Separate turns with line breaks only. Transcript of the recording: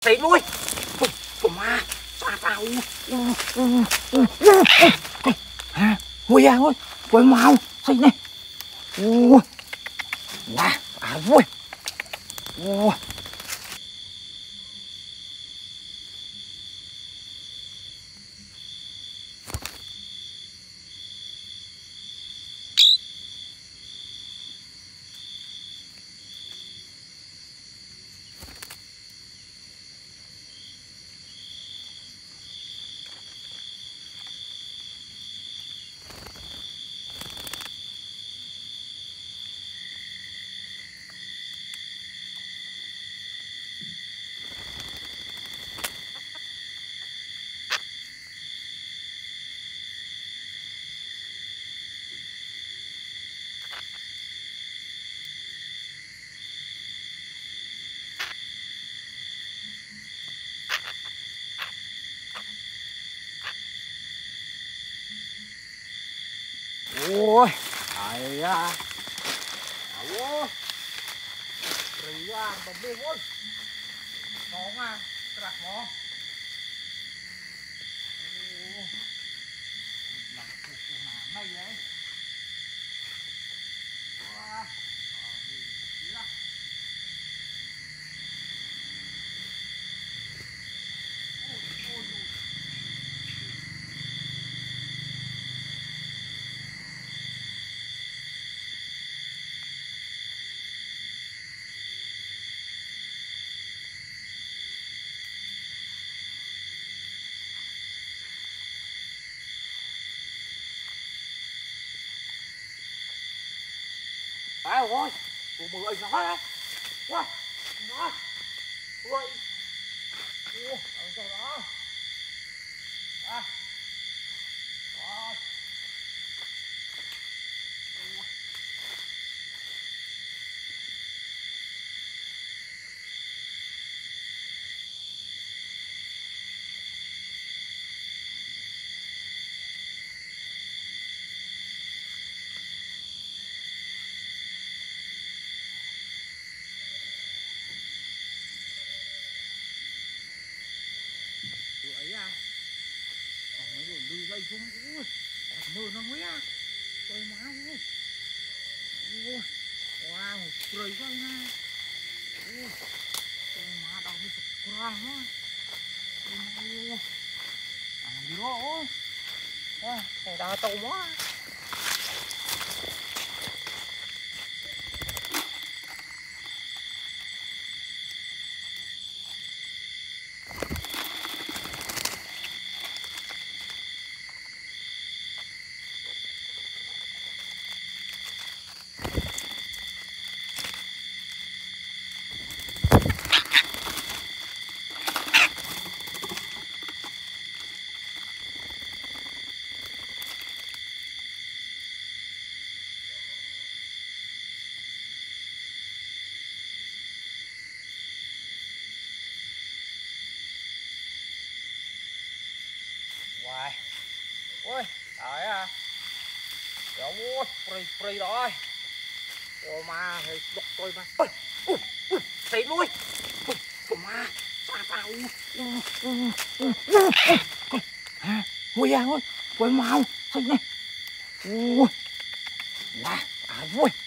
xịn ui. Con ma sao sao ui ui quay mau xịn này ui quá ui ui. Ôi, ai da. Ủa. Rì ra bầm đi ôi. Ngon à, rất ngon. Làm cuộc nào này vậy? Wow. Ai ơi, của mười ơi nó đấy. Wow, nó. Ui. Ủa, ở chỗ đó. À. Rồi. Ấy à, còn mấy người lư dây xuống, ui, mưa nó nguy à, trời má ui, ui, wow, trời quá nha, ui, trời má đau như sụp quang quá, ui, gì đó, ui, này đau tàu quá. Hoài. Ui, trời à. Trời ơi, free rồi. Ôi ma thì đục tôi mà. Ui, xịn ui. Ôi ma, sao sao. Ui ui, quay mau, xịn này. Ui. Wow, ui.